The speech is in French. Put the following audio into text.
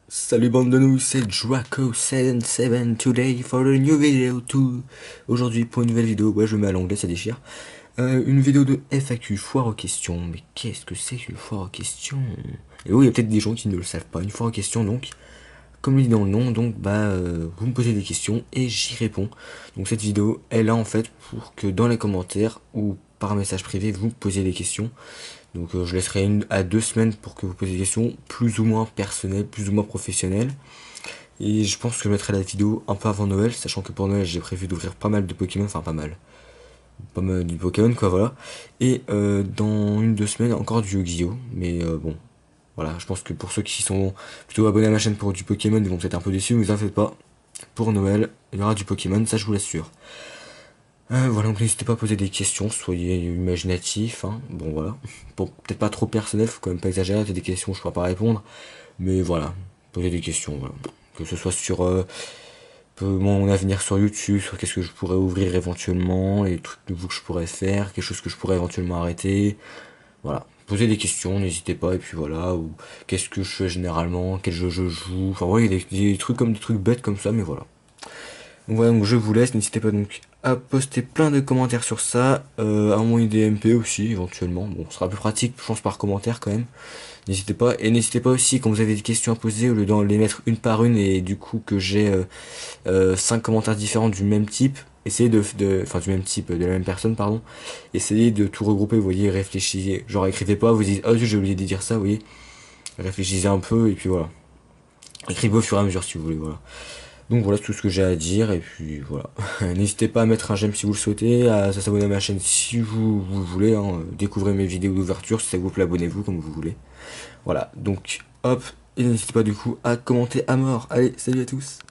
Salut bande de nous, c'est Draco77 today for a new video too. Aujourd'hui pour une nouvelle vidéo, ouais je me mets à l'anglais, ça déchire. Une vidéo de FAQ, foire aux questions. Mais qu'est-ce que c'est qu'une foire aux questions? Et oui, il y a peut-être des gens qui ne le savent pas. Une foire aux questions donc, comme il dit dans le nom, donc vous me posez des questions et j'y réponds. Donc cette vidéo est là en fait pour que dans les commentaires ou par message privé vous me posiez des questions. Donc je laisserai 1 à 2 semaines pour que vous posiez des questions plus ou moins personnelles, plus ou moins professionnelles. Et je pense que je mettrai la vidéo un peu avant Noël, sachant que pour Noël j'ai prévu d'ouvrir pas mal de Pokémon, enfin pas mal de Pokémon quoi voilà. Et dans 1 2 semaines encore du Yu-Gi-Oh! Mais bon, voilà, je pense que pour ceux qui sont plutôt abonnés à ma chaîne pour du Pokémon, ils vont peut-être un peu déçus, mais vous en faites pas. Pour Noël, il y aura du Pokémon, ça je vous l'assure. Voilà, donc n'hésitez pas à poser des questions, soyez imaginatifs, hein. Bon voilà. Bon, peut-être pas trop personnel, faut quand même pas exagérer, c'est des questions je pourrais pas répondre. Mais voilà, posez des questions, voilà. Que ce soit sur mon avenir sur YouTube, sur qu'est-ce que je pourrais ouvrir éventuellement, les trucs nouveaux que je pourrais faire, quelque chose que je pourrais éventuellement arrêter. Voilà. Posez des questions, n'hésitez pas, et puis voilà, ou qu'est-ce que je fais généralement, quel jeu je joue, enfin ouais, il y a des trucs comme des trucs bêtes comme ça, mais voilà. Donc voilà, donc je vous laisse, n'hésitez pas donc à poster plein de commentaires sur ça, à m'envoyer des MP aussi éventuellement, bon ce sera plus pratique je pense par commentaire quand même, n'hésitez pas, et n'hésitez pas aussi quand vous avez des questions à poser, au lieu de les mettre une par une et du coup que j'ai 5 commentaires différents du même type, essayez enfin du même type, de la même personne pardon, essayez de tout regrouper, vous voyez, réfléchissez, genre écrivez pas, vous dites oh j'ai oublié de dire ça, vous voyez, réfléchissez un peu et puis voilà, écrivez au fur et à mesure si vous voulez, voilà. Donc voilà tout ce que j'ai à dire et puis voilà. N'hésitez pas à mettre un j'aime si vous le souhaitez, à s'abonner à ma chaîne si vous voulez, hein. Découvrez mes vidéos d'ouverture, si ça vous plaît abonnez-vous comme vous voulez. Voilà, donc hop, et n'hésitez pas du coup à commenter à mort. Allez, salut à tous.